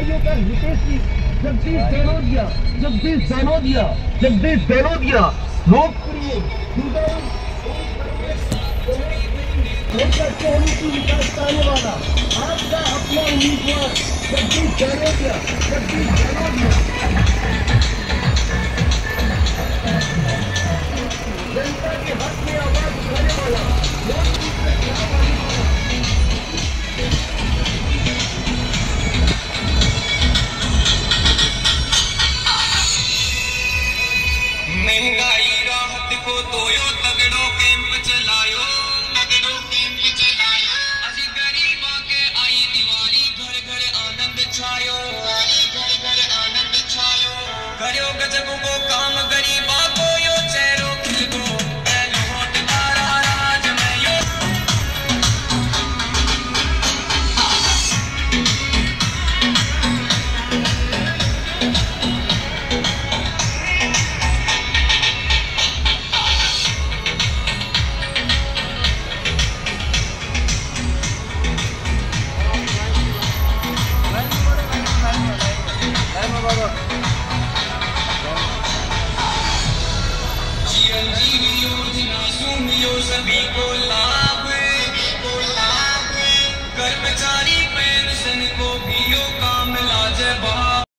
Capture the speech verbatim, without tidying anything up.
भाइयों का हितेश जी, जगदीश जैनोदिया, जगदीश जैनोदिया, जगदीश जैनोदिया, लोकप्रिय विकास पाने वाला आपका अपना उम्मीदवार जगदीश जैनोदिया, जगदीश जैनोदिया, जनता के हक में आवाज उठाने वाला, महंगाई राहत को दोयो तगड़ो कैंप चलायो, तगड़ो कैंप चलायो, अजी गरीबा के आई दिवाली, घर घर आनंद छायो, घर घर आनंद छायो, करो गजब को काम गरीबा को यो चेहरो खिलगो, पहलो होट तारा राज में यो जीवन जीवी योजना सुमियो सभी को